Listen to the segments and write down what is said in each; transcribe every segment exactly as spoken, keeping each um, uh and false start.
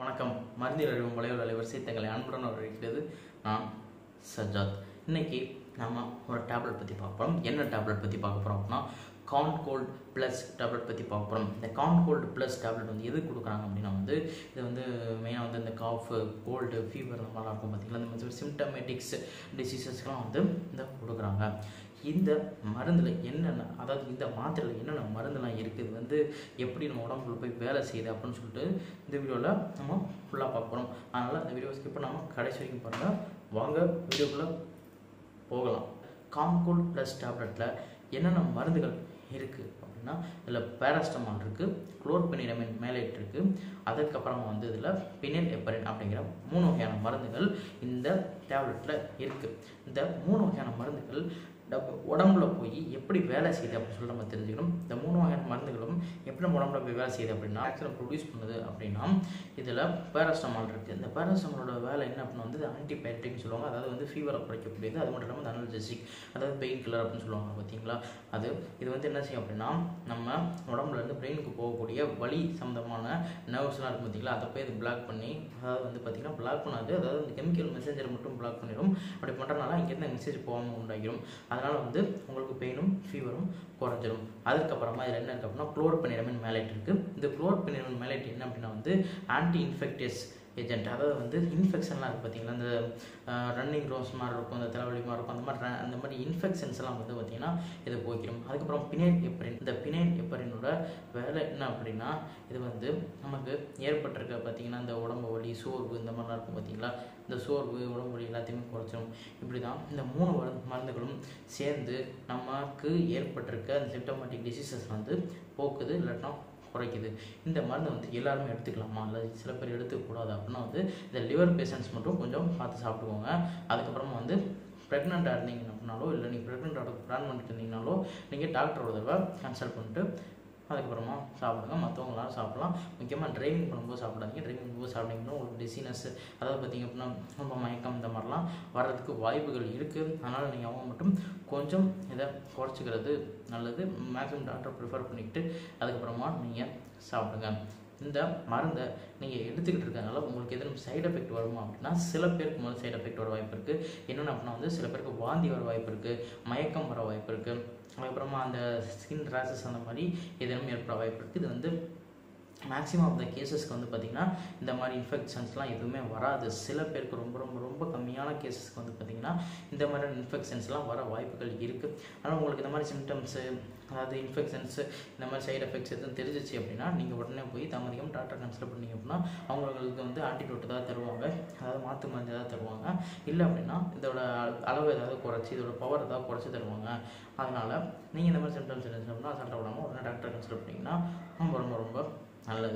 வணக்கம். மருந்தியல் அறிவும் வளைவு அலைவரிசை தங்களை அன்புடன் வரவேற்கிறது. நான் சஜ்ஜாத். இன்னைக்கு நம்ம ஒரு டேப்லெட் பற்றி பார்ப்போம். என்ன டேப்லெட் பற்றி பார்க்க போகிறோம் அப்படின்னா கான்கோல்ட் ப்ளஸ் டேப்லெட் பற்றி பார்க்க போகிறோம். இந்த கான்கோல்டு ப்ளஸ் டேப்லெட் வந்து எது கொடுக்குறாங்க அப்படின்னா வந்து இது வந்து மெயினாக வந்து இந்த காஃபு, கோல்டு, ஃபீவர் இந்த மாதிரிலாம் இருக்கும் பார்த்தீங்களா, இந்த மாதிரி சிம்டமேட்டிக்ஸ் டிசீசஸ்லாம் வந்து இந்த கொடுக்குறாங்க. இந்த மருந்தில் என்னென்ன, அதாவது இந்த மாத்திரையில் என்னென்ன மருந்துலாம் இருக்குது, வந்து எப்படி நம்ம உடம்புல போய் வேலை செய்யுது அப்படின்னு சொல்லிட்டு இந்த வீடியோவில் நம்ம ஃபுல்லாக பார்க்குறோம். அதனால் இந்த வீடியோ ஸ்கிப் பண்ணாமல் கடைசி வரைக்கும் பாருங்கள். வாங்க வீடியோக்குள்ளே போகலாம். கான்கோல்ட் ப்ளஸ் டேப்லெட்டில் என்னென்ன மருந்துகள் இருக்குது அப்படின்னா இதில் பேராஸ்டமால் இருக்குது, குளோர்பெனிரமின் மேலேட் இருக்குது, அதுக்கப்புறமா வந்து இதில் பினைல் எப்பரின் அப்படிங்கிற மூணு வகையான மருந்துகள் இந்த டேப்லெட்டில் இருக்குது. இந்த மூணு வகையான மருந்துகள் உடம்புல போய் எப்படி வேலை செய்யுது அப்படின்னு சொல்லி நம்ம தெரிஞ்சுக்கணும். இந்த மூணு வகையான மருந்துகளும் எப்படி நம்ம உடம்புல போய் வேலை செய்யுது அப்படின்னா ஆக்சுவலாக ப்ரொடியூஸ் பண்ணுது அப்படின்னா இதில் பேராஸ்டமால் இருக்குது. இந்த பேராஸ்டமாலோட வேலை என்ன அப்படின்னா வந்து ஆன்டிபயோட்டிக்னு சொல்லுவாங்க. அதாவது வந்து ஃபீவரை குறைக்கக்கூடியது. அது மட்டும் இல்லாமல் அனல்ஜெசிக், அதாவது பெயின் கில்லர் அப்படின்னு சொல்லுவாங்க பார்த்தீங்களா. அது இது வந்து என்ன செய்யும் அப்படின்னா நம்ம உடம்புல இருந்து பிரெயினுக்கு போகக்கூடிய வலி சம்மந்தமான நர்வ்ஸ்லாம் இருக்கும் பார்த்தீங்களா, அதை போய் அது பிளாக் பண்ணி, அதாவது வந்து பார்த்தீங்கன்னா பிளாக் பண்ணாது, அதாவது இந்த கெமிக்கல் மெசேஞ்சர் மட்டும் பிளாக் பண்ணிடும். அப்படி பண்ணுறதுனால இங்கேருந்து மெசேஜ் போகாமல் உண்டாகிடும். அதனால் வந்து உங்களுக்கு பெயினும் ஃபீவரும் குறைஞ்சிடும். அதுக்கப்புறமா இதில் என்ன இருக்குது அப்படின்னா குளோர்பெனிரமின் மேலேட் இருக்குது. இந்த குளோர்பெனிரமின் மேலேட் என்ன அப்படின்னா வந்து ஆன்டி இன்ஃபெக்டியஸ் ஏஜென்ட். அதாவது வந்து இன்ஃபெக்ஷன்லாம் இருக்குது பார்த்தீங்களா, இந்த ரன்னிங் ரோஸ் மாதிரி இருக்கும், இந்த தலைவலி மாதிரி இருக்கும், அந்த மாதிரி அந்த மாதிரி இன்ஃபெக்ஷன்ஸ் எல்லாம் வந்து பார்த்திங்கன்னா இது போய்க்கிறோம். அதுக்கப்புறம் பினைல் எப்பரின். இந்த பினைல் எப்பரினோட வேலை என்ன அப்படின்னா இது வந்து நமக்கு ஏற்பட்டிருக்க பார்த்திங்கன்னா இந்த உடம்பு வலி, சோர்வு இந்த மாதிரிலாம் இருக்கும் பார்த்தீங்களா, இந்த சோர்வு, உடம்பு வலி எல்லாத்தையுமே குறைச்சிடும். இப்படி தான் இந்த மூணு மருந்துகளும் சேர்ந்து நமக்கு ஏற்பட்டிருக்க அந்த சிம்டமேட்டிக் டிசீசஸ் வந்து போக்குது, இல்லாட்டினா குறைக்குது. இந்த மருந்து வந்து எல்லாருமே எடுத்துக்கலாமா, இல்லை சில பேர் எடுத்துக்கூடாது அப்படின்னா வந்து இந்த லிவர் பேஷண்ட்ஸ் மட்டும் கொஞ்சம் பார்த்து சாப்பிட்டுக்கோங்க. அதுக்கப்புறமா வந்து ப்ரெக்னெண்ட்டாக இருந்தீங்க அப்படின்னாலோ, இல்லை நீங்கள் ப்ரெக்னெண்ட்டாக பிளான் பண்ணிட்டு இருந்தீங்கனாலோ நீங்கள் டாக்டரோட தடவை கன்சல்ட் பண்ணிட்டு அதுக்கப்புறமா சாப்பிடுங்க. மற்றவங்களாம் சாப்பிடலாம். முக்கியமாக ட்ரைவிங் பண்ணும்போது சாப்பிடாதீங்க. ட்ரைவிங் பண்ணும்போது சாப்பிட்டீங்கன்னா உங்களுக்கு டிசீனஸ், அதாவது பார்த்திங்க அப்படின்னா ரொம்ப மயக்கம் இந்த மாதிரிலாம் வர்றதுக்கு வாய்ப்புகள் இருக்குது. அதனால் நீங்கள் அவங்க மட்டும் கொஞ்சம் இதை குறைச்சிக்கிறது நல்லது. மேக்ஸிமம் டாக்டர் ப்ரிஃபர் பண்ணிக்கிட்டு அதுக்கப்புறமா நீங்கள் சாப்பிடுங்க. இந்த மருந்தை நீங்கள் எடுத்துக்கிட்டு இருக்கனால உங்களுக்கு எதுவும் சைட் எஃபெக்ட் வருமா அப்படின்னா சில பேருக்கு முதல் சைட் எஃபெக்ட் வர வாய்ப்பு இருக்குது. என்னென்ன அப்படின்னா வந்து சில பேருக்கு வாந்தி வர வாய்ப்பு இருக்குது, மயக்கம் வர வாய்ப்பு இருக்குது, அதுக்கப்புறமா அந்த ஸ்கின் ரேஷஸ் அந்த மாதிரி எதுவும் ஏற்பட வாய்ப்பு இருக்குது. இது வந்து மேக்ஸிமம் ஆஃப் த கேசஸ்க்கு வந்து பார்த்திங்கன்னா இந்த மாதிரி இன்ஃபெக்ஷன்ஸ்லாம் எதுவுமே வராது. சில பேருக்கு ரொம்ப ரொம்ப ரொம்ப கம்மியான கேசஸ்க்கு வந்து பார்த்திங்கன்னா இந்த மாதிரியான இன்ஃபெக்ஷன்ஸ்லாம் வர வாய்ப்புகள் இருக்குது. ஆனால் உங்களுக்கு இந்த மாதிரி சிம்டம்ஸு, அதாவது இன்ஃபெக்ஷன்ஸு, இந்த மாதிரி சைட் எஃபெக்ட்ஸ் எதுவும் தெரிஞ்சிச்சு அப்படின்னா நீங்கள் உடனே போய் தாமதிக்காமல் டாக்டர் கன்சல்ட் பண்ணிங்க அப்படின்னா அவங்களுக்கு வந்து ஆன்டிடோட் ஏதாவது தருவாங்க, அதாவது மாற்று மருந்து ஏதாவது தருவாங்க. இல்லை அப்படின்னா இதோட அளவு ஏதாவது குறைச்சி, இதோட பவர் ஏதாவது குறைச்சி தருவாங்க. அதனால் நீங்கள் இந்த மாதிரி சிம்டம்ஸ் இருந்துச்சு அப்படின்னா அசால்ட்டாக விடாமல் உடனே டாக்டர் கன்சல்ட் பண்ணிங்கன்னா ரொம்ப ரொம்ப ரொம்ப நல்லது.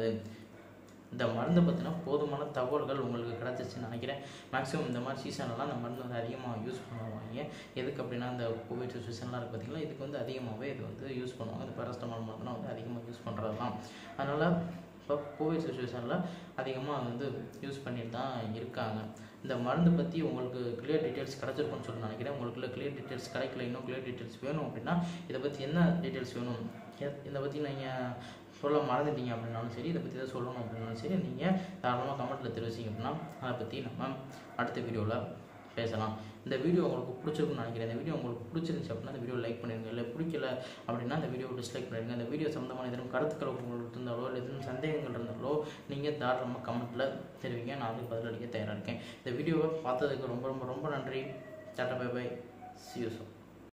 இந்த மருந்தை பற்றின போதுமான தகவல்கள் உங்களுக்கு கிடச்சிச்சின்னு நினைக்கிறேன். மேக்ஸிமம் இந்த மாதிரி சீசன்லாம் இந்த மருந்து வந்து அதிகமாக யூஸ் பண்ணுவாங்க. எதுக்கு அப்படின்னா இந்த கோவிட் சுச்சுவேஷன்லாம் இருக்குது பார்த்திங்களா, இதுக்கு வந்து அதிகமாகவே இது வந்து யூஸ் பண்ணுவாங்க. இந்த பேராஸ்டமால் மருந்துலாம் வந்து அதிகமாக யூஸ் பண்ணுறது தான். அதனால் இப்போ கோவிட் சுச்சுவேஷனில் அதிகமாக அது வந்து யூஸ் பண்ணிட்டு தான் இருக்காங்க. இந்த மருந்து பற்றி உங்களுக்கு கிளியர் டீட்டெயில்ஸ் கிடச்சிருக்குன்னு சொல்லி நினைக்கிறேன். உங்களுக்கு கிளியர் டீட்டெயில்ஸ் கிடைக்கல, இன்னும் கிளியர் டீட்டெயில்ஸ் வேணும் அப்படின்னா இதை பற்றி என்ன டீட்டெயில்ஸ் வேணும், இதை பற்றி நீங்கள் சொல்ல மறந்துட்டீங்க அப்படின்னாலும் சரி, இதை பற்றி எதாவது சொல்லணும் அப்படின்னாலும் சரி, நீங்கள் தாராளமாக கமெண்ட்டில் தெரிவிச்சிங்க அப்படின்னா அதை பற்றி நம்ம அடுத்த வீடியோவில் பேசலாம். இந்த வீடியோ உங்களுக்கு பிடிச்சிருக்குன்னு நினைக்கிறேன். இந்த வீடியோ உங்களுக்கு பிடிச்சிருந்துச்சு அப்படின்னா இந்த வீடியோ லைக் பண்ணிடுங்க. இல்லை பிடிக்கல அப்படின்னா இந்த வீடியோ டிஸ்லைக் பண்ணிடுங்க. இந்த வீடியோ சம்மந்தமான எதுவும் கருத்துக்கள் உங்களுக்கு இருந்தாலோ, இல்லை எதுவும் சந்தேகங்கள் இருந்தாலோ நீங்கள் தாராளமாக கமெண்ட்டில் தெரிவிங்க. நான் வந்து பதிலளிக்க தயாராக இருக்கேன். இந்த வீடியோவை பார்த்ததுக்கு ரொம்ப ரொம்ப ரொம்ப நன்றி. Tata, bye bye, see you soon.